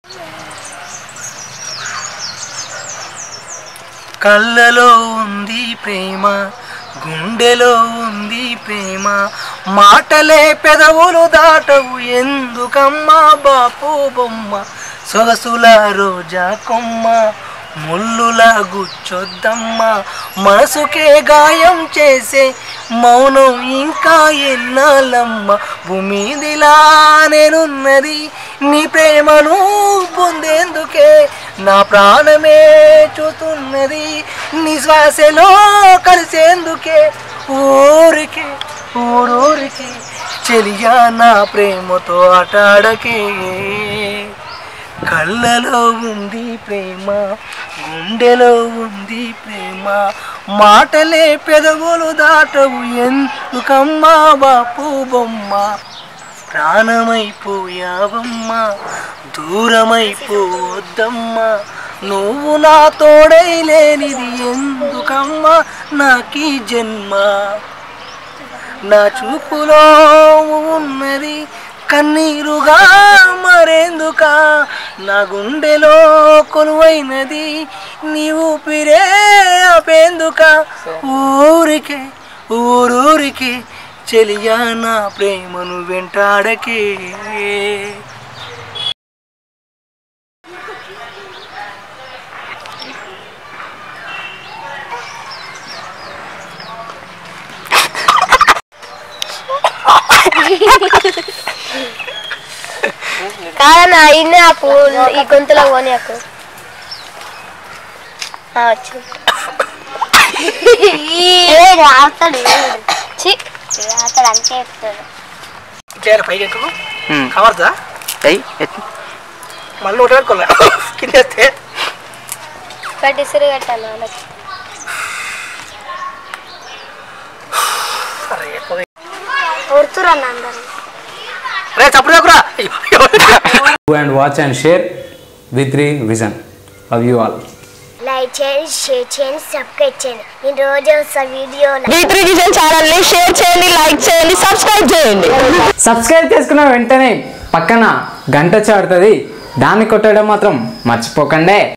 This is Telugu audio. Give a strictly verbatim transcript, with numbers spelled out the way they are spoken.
కళ్ళలో ఉంది ప్రేమ, గుండెలో ఉంది ప్రేమ, మాటలే పెదవులు దాటవు ఎందుకమ్మా బాపు బొమ్మ, సొగసుల రోజా కొమ్మ ముల్లులా గుచ్చొద్దమ్మ, మనసుకే గాయం చేసే మౌనం ఇంకా ఎన్నాళ్ళమ్మ, భూమిదిలా నేనున్నది నీ ప్రేమను పొందేందుకే, నా ప్రాణమే చూస్తున్నది నీ శ్వాసలో కలిసేందుకే, ఊరికే ఊరూరికి చెలియా నా ప్రేమతో ఆటాడకే. కళ్ళలో ఉంది ప్రేమ, గుండెలో ఉంది ప్రేమ, మాటలే పెదవులు దాటవు ఎందుకమ్మా బాపు బొమ్మ, ప్రాణమైపోయావమ్మా దూరమైపోవద్దమ్మా, నువ్వు నా తోడై లేనిది ఎందుకమ్మా నాకీ జన్మ, నా చూపులో ఉన్నది కన్నీరుగా మరేందుక, నా గుండెలో కొలువైనది నీ ఊపిరే ఆపేందుక, ఊరికే ఊరూరికి చెలియా నా ప్రేమను వెంటాడకే. కాదన్నా ఇన్నే ఆకు ఈ గొంతులో పోనీ ఆకు వచ్చు ఆడతాడు ఆడతాడు అంతే చెప్తాడు చేయాలి పైకి ఎక్కువ కవర్దా మళ్ళీ ఒకటి పెట్టుకోలే కింద వేస్తే కట్టి సిరి కట్టాలి వాళ్ళకి కొడుతురన్నా అందరు and watch and share V three Vision. Love you all. Like చేయండి, షేర్ చేయండి, సబ్స్క్రైబ్ చేయండి. నేను రోజు వస్తా video V three Vision channel ని షేర్ చేయండి, లైక్ చేయండి, సబ్స్క్రైబ్ చేయండి. సబ్స్క్రైబ్ చేసుకున్న వెంటనే పక్కన గంట చాడుతుంది, దాన్ని కొట్టడం మాత్రం మర్చిపోకండి.